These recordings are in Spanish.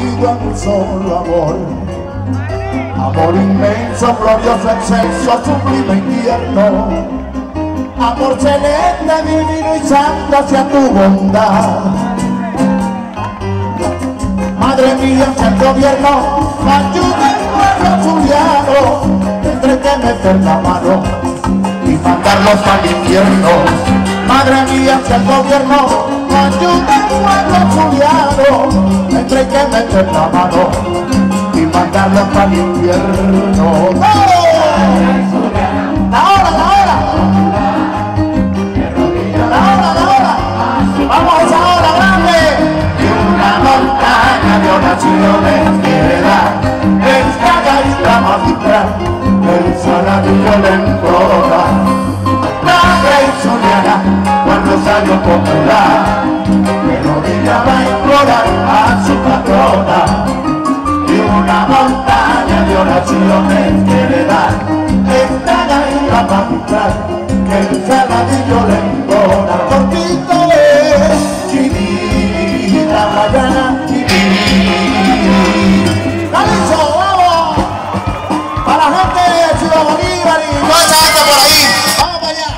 unido en un solo amor. Amor inmenso, glorioso, excelso, sublime y tierno. Amor celeste, divino y santo hacia tu bondad. Madre mía, hacia el gobierno, ayuda al pueblo zuliano. Tendré que meter la mano y mandarlos al infierno. Madre mía, hacia el gobierno, ayuda al pueblo zuliano. Tendré que meter la mano y mandarlos al infierno. ¡Oh! ¡La hora, la hora! ¡La hora! ¡Vamos a esa hora grande! Y una montaña de oraciones quiere dar esta gaita magistral, el saladillo le implora. La rey zuliana, cuando salió popular, de rodillas va a implorar a su patrona. Y una montaña de oraciones quiere dar esta gaita magistral, que el saladillo le implora. Cortito es chinita, Guayana, ¡Calizo, vamos! Para la gente de Ciudad Bolívar y toda esa gente por ahí. ¡Vamos para allá!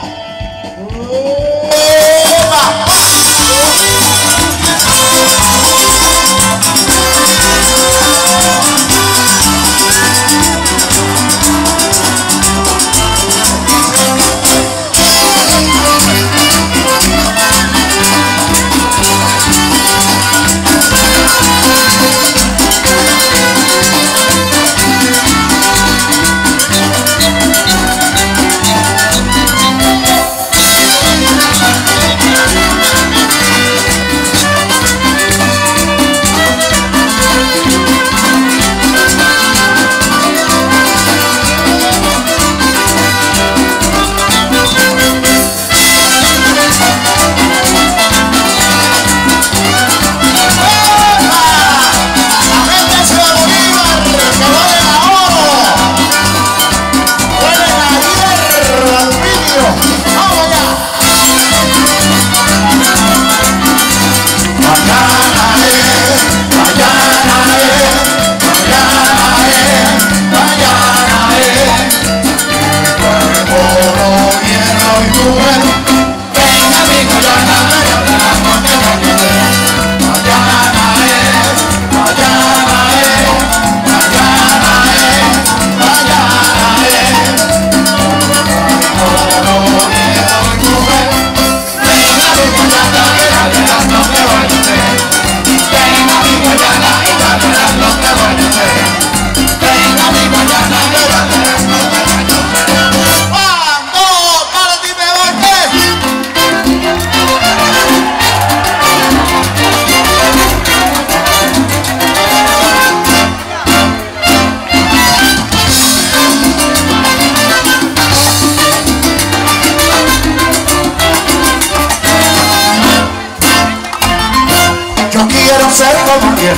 Yo quiero ser como él,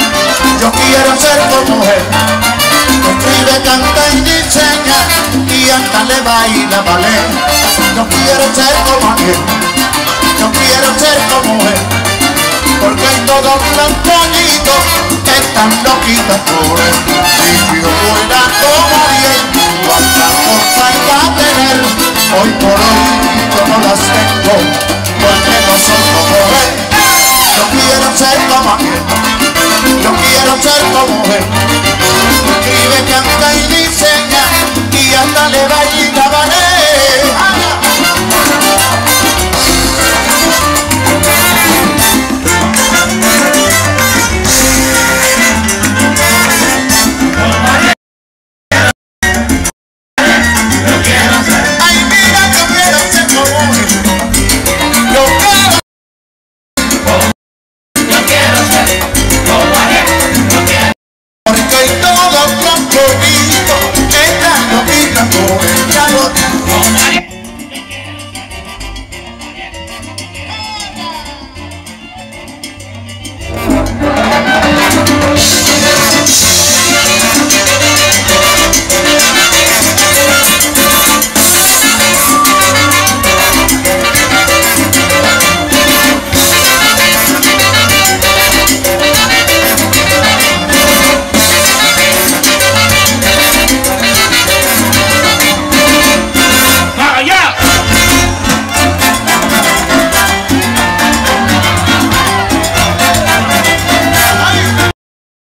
yo quiero ser como él. Escribe, canta y diseña y hasta le baila ballet. Yo quiero ser como él, yo quiero ser como él, porque hay todos los pollitos que están loquitos por él. Si yo fuera como él, cuántas cosas iba a tener. Hoy por hoy yo no las tengo, porque no son como él. Yo quiero ser como él, yo quiero ser como él. Escribe, canta y diseña y hasta le baila